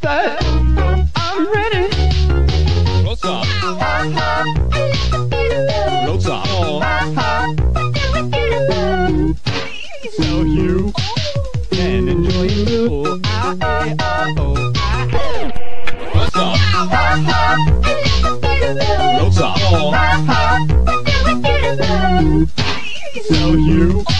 that I'm ready. Close up. Close up. So you can enjoy it too. Close up. Close up. So you